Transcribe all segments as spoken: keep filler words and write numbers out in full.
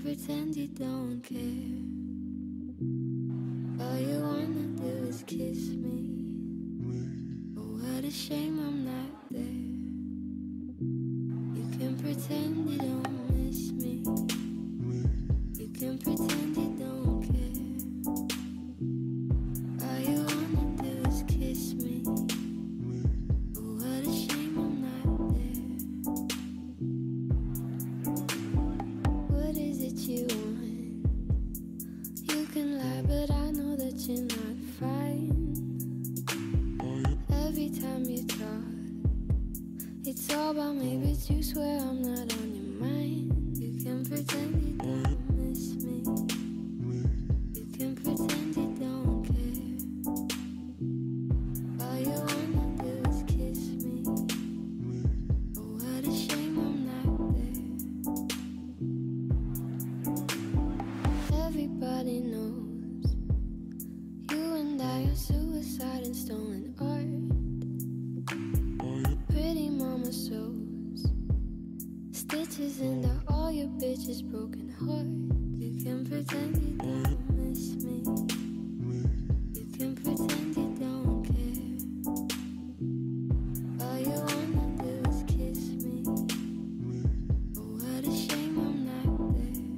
pretend you don't care. All you wanna do is kiss me. Oh, what a shame I'm not there. You can pretend you don't miss me. You can pretend you don't care. All you wanna do is kiss me. Oh, what a shame I'm not there. What is it you want? You can lie, but I know that you're not fine. Every time you talk, it's all about me, but you swear I'm not on your mind. You can pretend you don't miss me. You can pretend you don't care. All you wanna do is kiss me. Oh, what a shame I'm not there. Everybody knows you and I are suicide and stolen art. Pretty mama sews stitches into all your bitches' broken heart. You can pretend you don't miss me. You can pretend you don't care. All you wanna do is kiss me. Oh, what a shame I'm not there.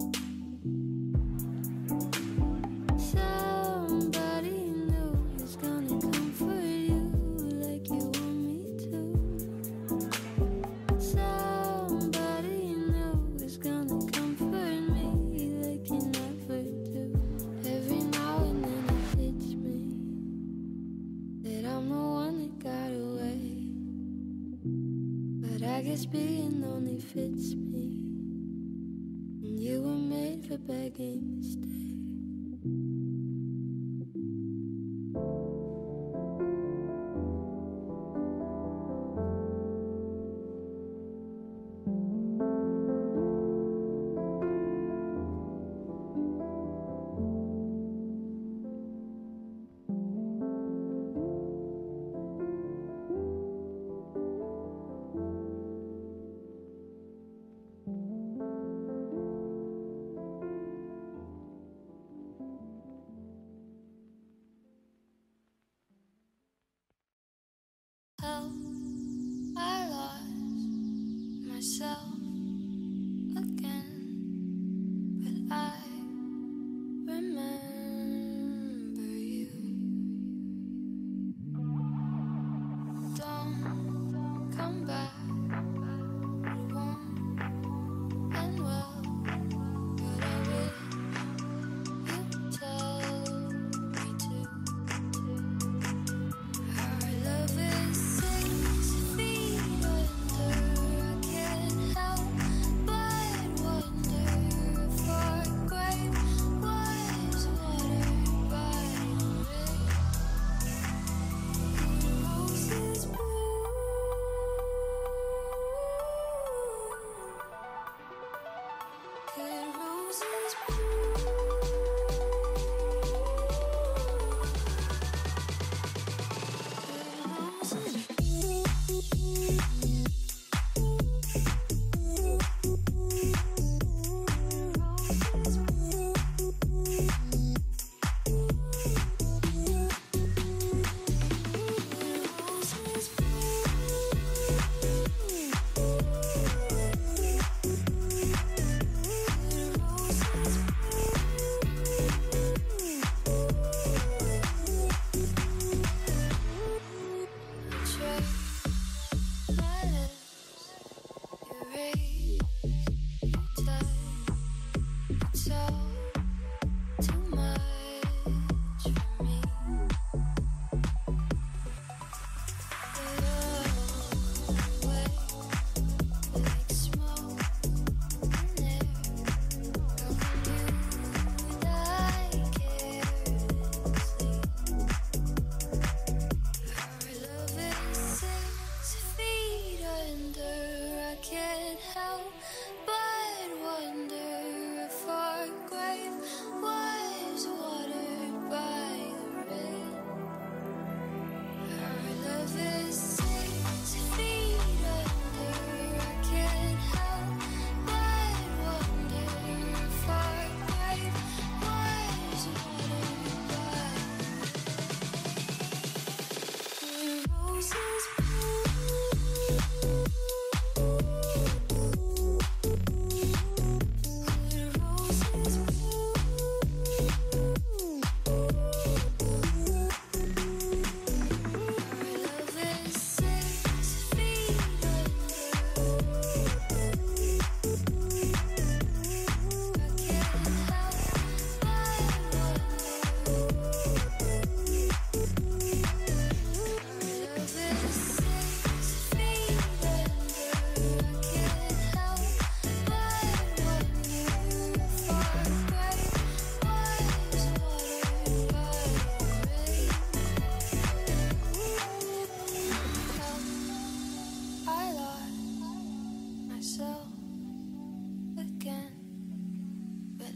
Somebody new is gonna comfort you like you want me to. Somebody new is gonna comfort me like you never do. Every now and then it hits me that I'm the one that got away. But I guess being lonely fits me, and you were made for begging to stay. How I lost myself again, but I remember you. Don't come back, it won't end well, but I wish you'd tell me to. Our love is six feet under. I can't help but wonder if our grave was watered by rain. Roses blue, could roses blue, roses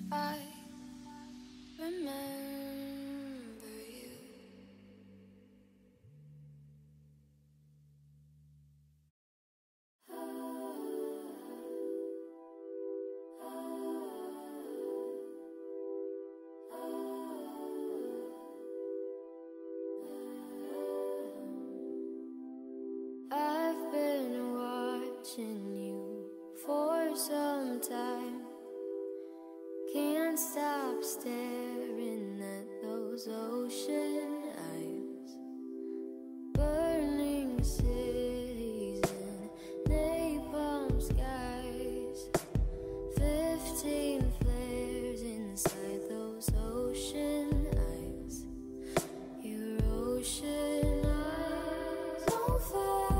I remember you. I've been watching you for some time. Can't stop staring at those ocean eyes. Burning cities and napalm skies. Fifteen flares inside those ocean eyes. Your ocean eyes on fire.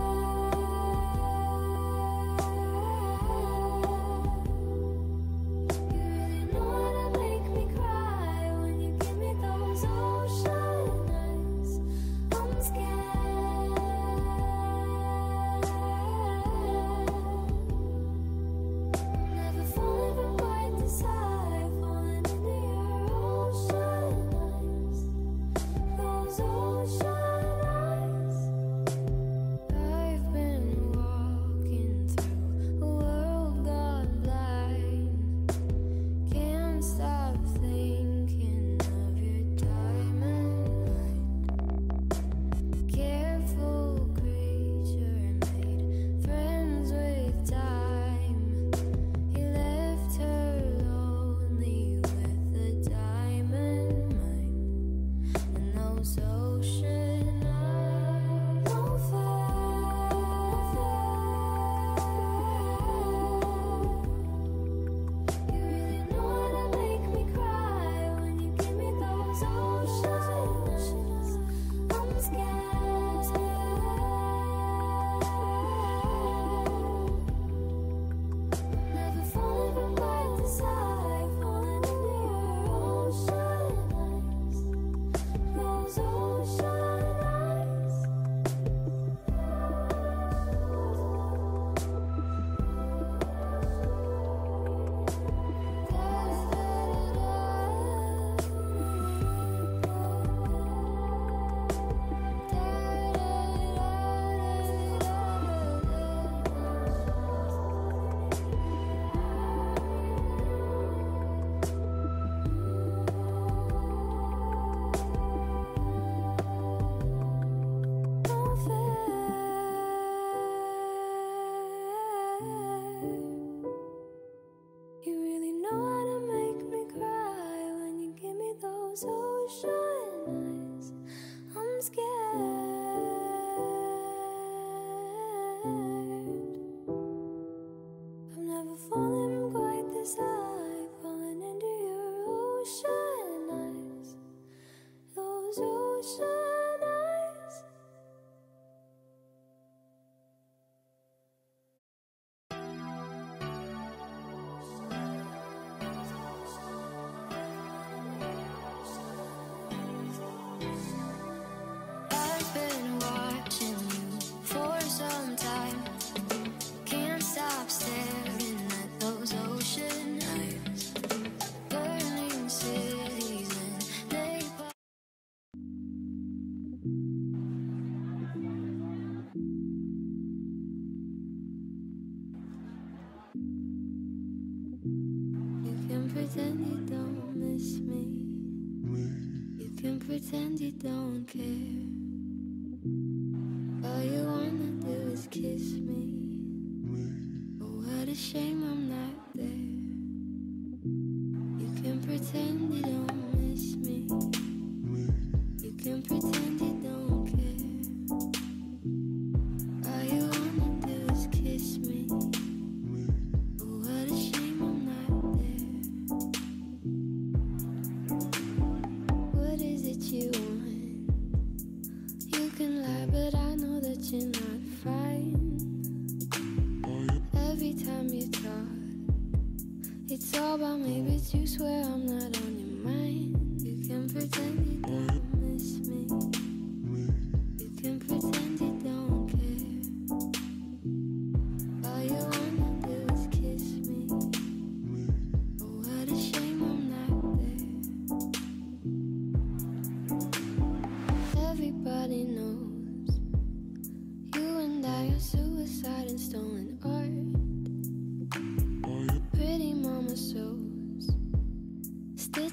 pretend you don't miss me. You can pretend you don't care. All you wanna do is kiss me. Oh, what a shame I'm not there. You can pretend you don't miss me. You can pretend you don't care. All you wanna do is kiss me. Oh, what a shame I'm not there. What is it you want? You can lie, but I know that you're not fine. Every time you talk, it's all about me, but you swear I'm not on your mind. You can pretend you don't miss me.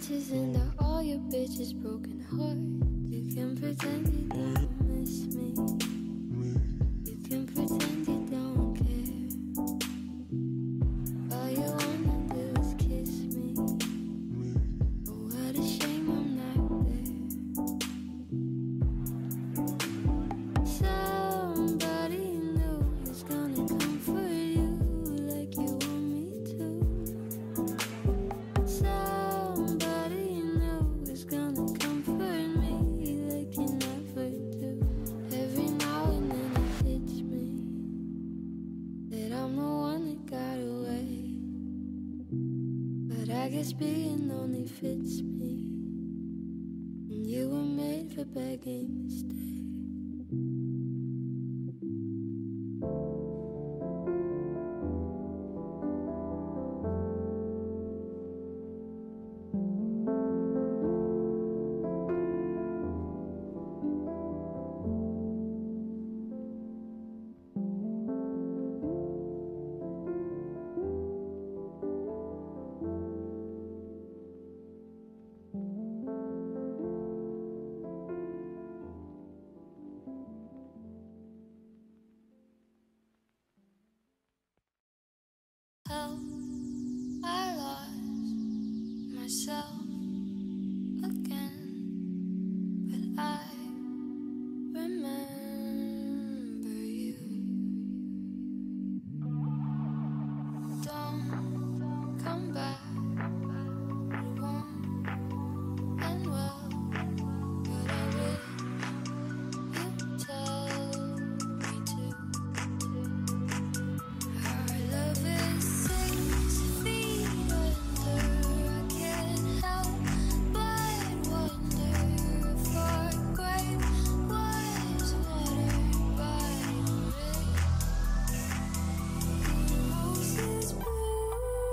stitches into all your bitches' broken hearts. You can pretend you don't miss me. You can pretend you don't care. All you wanna do is kiss me. Oh, what a shame I'm not there. Somebody new is gonna comfort you like you want me to. Somebody new is gonna comfort me like you never do. Every now and then it hits me that I'm the one that got away. But I guess being lonely fits me, and you were made for begging to stay. How I lost myself again, but I remember you. Don't come back, it won't end well, but I will. You tell me to. Our love is six feet under. I can't help but wonder if our grave was watered by the rain. Roses blue.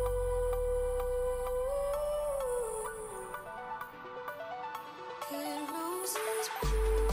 Good roses blue.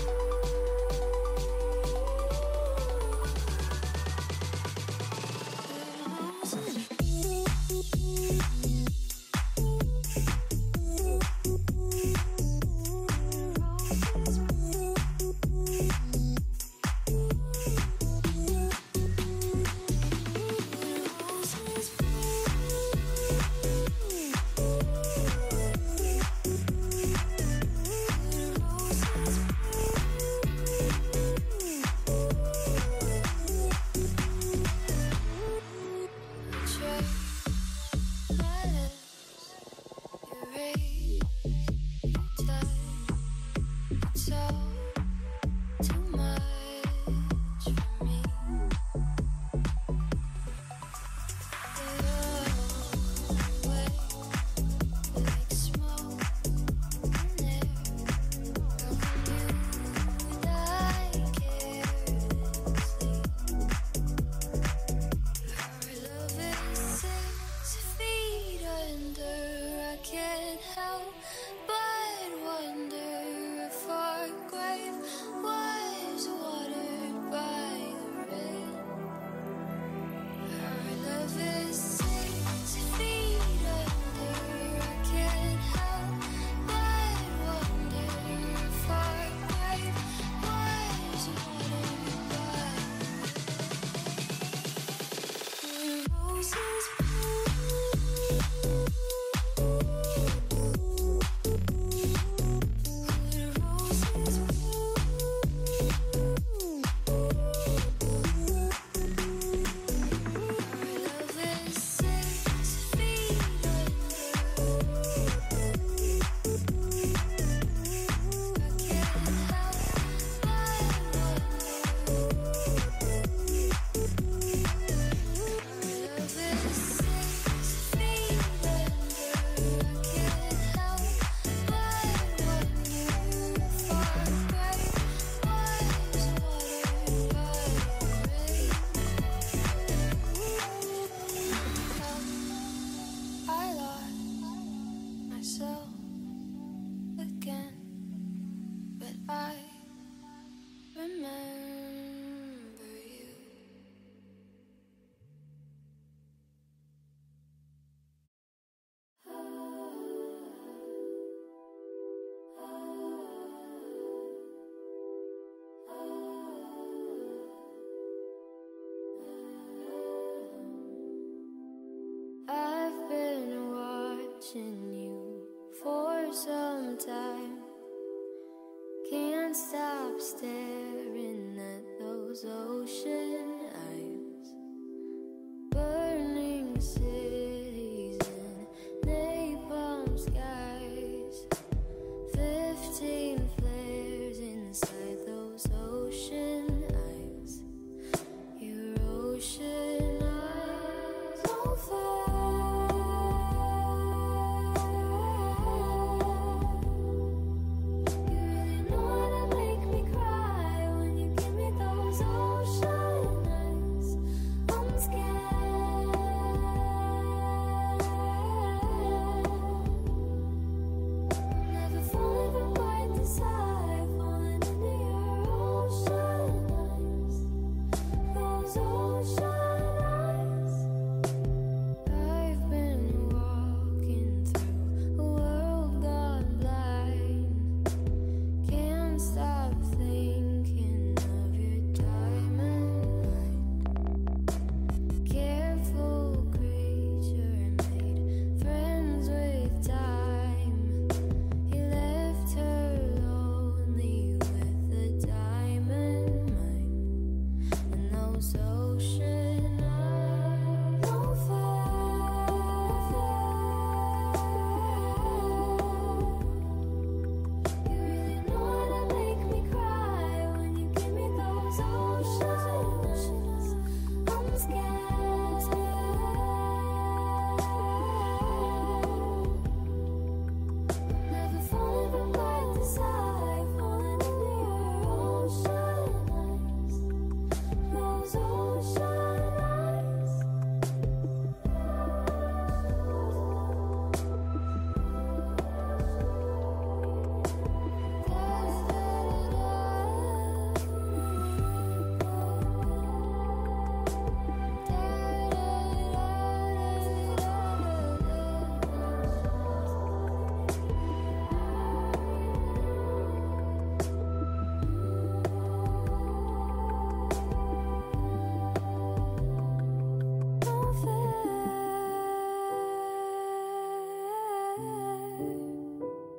for some time. Can't stop staring at those ocean eyes. Burning cities and napalm skies. Fifteen flares inside those ocean eyes. Your ocean eyes on fire.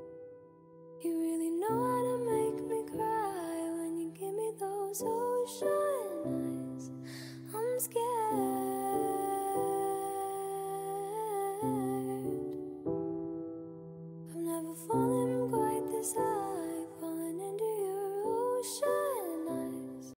You really know how to make me cry when you give me those oceans.